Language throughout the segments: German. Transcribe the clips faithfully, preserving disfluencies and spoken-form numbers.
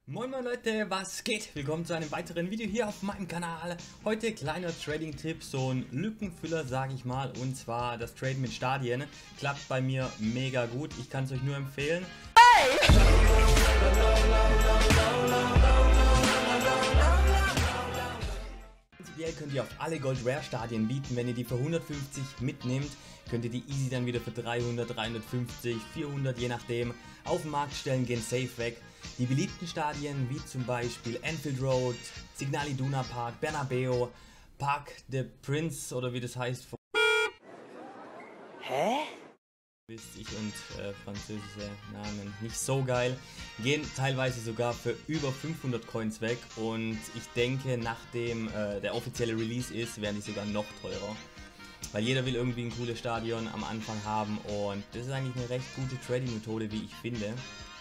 Moin moin Leute, was geht? Willkommen zu einem weiteren Video hier auf meinem Kanal. Heute kleiner Trading-Tipp, so ein Lückenfüller sage ich mal, und zwar das Traden mit Stadien. Klappt bei mir mega gut, ich kann es euch nur empfehlen. Hey! Prinzipiell könnt ihr auf alle Gold Rare Stadien bieten, wenn ihr die für hundertfünfzig mitnehmt, könnt ihr die easy dann wieder für dreihundert, dreihundertfünfzig, vierhundert je nachdem auf den Markt stellen, gehen safe weg. Die beliebten Stadien wie zum Beispiel Anfield Road, Signal Iduna Park, Bernabeu, Parc des Princes oder wie das heißt. Hä? Wisst ich und äh, französische Namen nicht so geil. Gehen teilweise sogar für über fünfhundert Coins weg und ich denke, nachdem äh, der offizielle Release ist, werden die sogar noch teurer. Weil jeder will irgendwie ein cooles Stadion am Anfang haben und das ist eigentlich eine recht gute Trading-Methode, wie ich finde.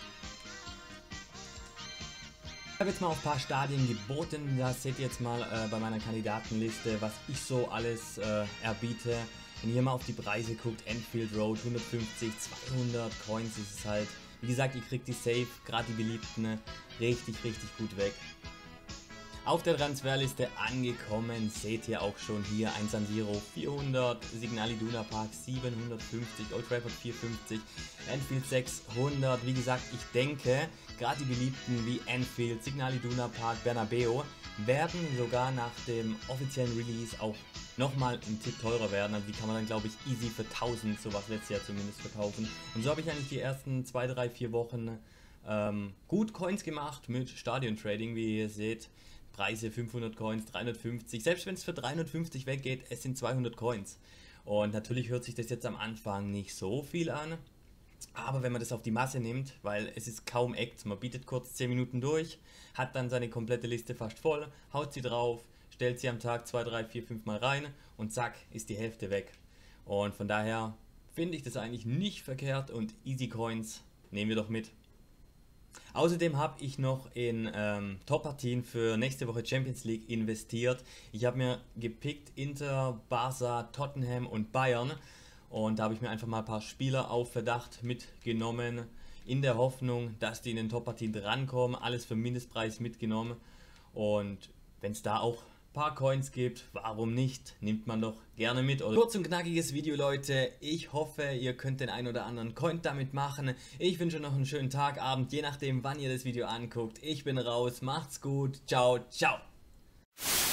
Ich habe jetzt mal auf ein paar Stadien geboten, das seht ihr jetzt mal äh, bei meiner Kandidatenliste, was ich so alles äh, erbiete. Wenn ihr hier mal auf die Preise guckt, Anfield Road hundertfünfzig, zweihundert Coins ist es halt. Wie gesagt, ihr kriegt die safe, gerade die beliebten, richtig, richtig gut weg. Auf der Transferliste angekommen, seht ihr auch schon hier ein San Siro vierhundert, Signal Iduna Park siebenhundertfünfzig, Old Trafford vierhundertfünfzig, Anfield sechshundert. Wie gesagt, ich denke, gerade die beliebten wie Anfield, Signal Iduna Park, Bernabeu werden sogar nach dem offiziellen Release auch nochmal einen Tick teurer werden. Also die kann man dann, glaube ich, easy für tausend, sowas letztes Jahr zumindest, verkaufen. Und so habe ich eigentlich die ersten zwei, drei, vier Wochen ähm, gut Coins gemacht mit Stadion Trading, wie ihr seht. Preise fünfhundert Coins, dreihundertfünfzig, selbst wenn es für dreihundertfünfzig weggeht, es sind zweihundert Coins. Und natürlich hört sich das jetzt am Anfang nicht so viel an, aber wenn man das auf die Masse nimmt, weil es ist kaum Act, man bietet kurz zehn Minuten durch, hat dann seine komplette Liste fast voll, haut sie drauf, stellt sie am Tag zwei, drei, vier, fünf Mal rein und zack, ist die Hälfte weg. Und von daher finde ich das eigentlich nicht verkehrt und Easy Coins nehmen wir doch mit. Außerdem habe ich noch in ähm, Top-Partien für nächste Woche Champions League investiert. Ich habe mir gepickt Inter, Barca, Tottenham und Bayern. Und da habe ich mir einfach mal ein paar Spieler auf Verdacht mitgenommen, in der Hoffnung, dass die in den Top-Partien drankommen. Alles für Mindestpreis mitgenommen. Und wenn es da auch ein paar Coins gibt, warum nicht? Nimmt man doch gerne mit. Oder kurz und knackiges Video, Leute. Ich hoffe, ihr könnt den ein oder anderen Coin damit machen. Ich wünsche noch einen schönen Tag, Abend, je nachdem, wann ihr das Video anguckt. Ich bin raus, macht's gut, ciao, ciao.